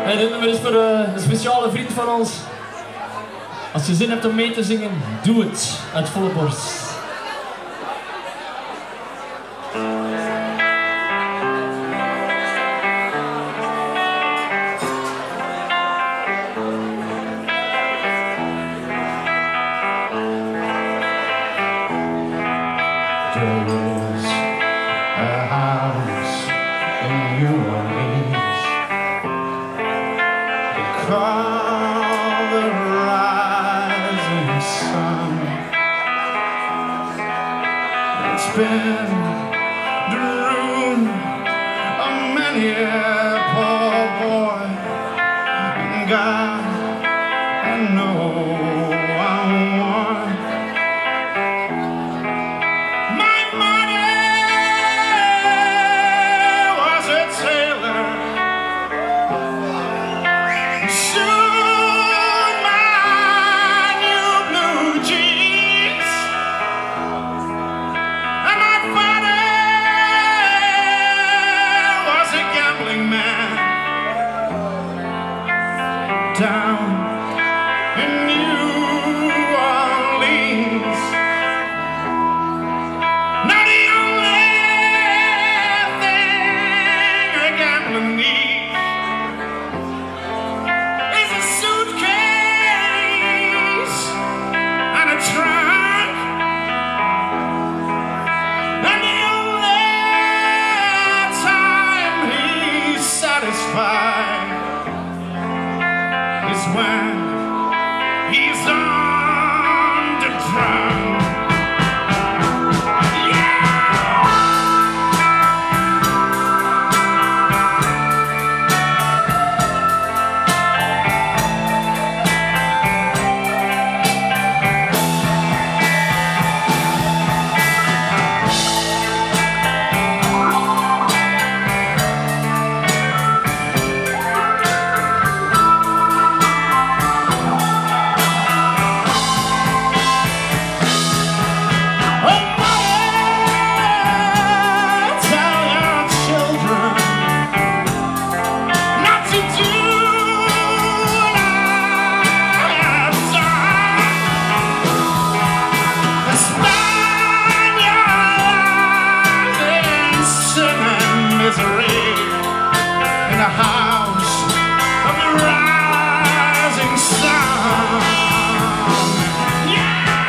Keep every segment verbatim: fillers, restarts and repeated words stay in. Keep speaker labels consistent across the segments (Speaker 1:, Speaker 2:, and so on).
Speaker 1: En dit nummer is voor uh, een speciale vriend van ons. Als je zin hebt om mee te zingen, doe het uit volle borst.
Speaker 2: There is a house in New Orleans they call the rising sun. It's been the ruin of many a poor boy, and God, I know I'm one. Down in New Orleans, now the only thing a gambler needs is a suitcase and a trunk, and the only time he's satisfied is when he's on the drum. In the house of the rising sun. Yeah!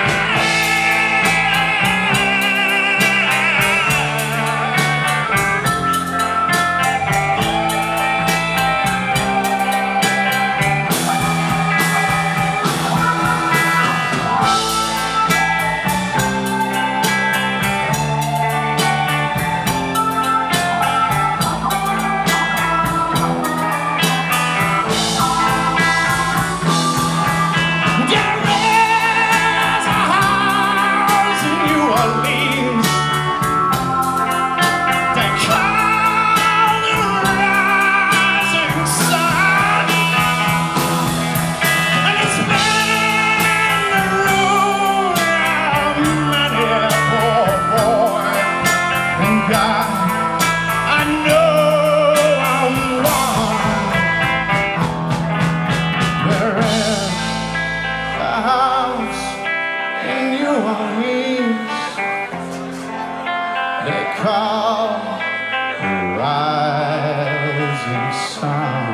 Speaker 2: They call the rising sun.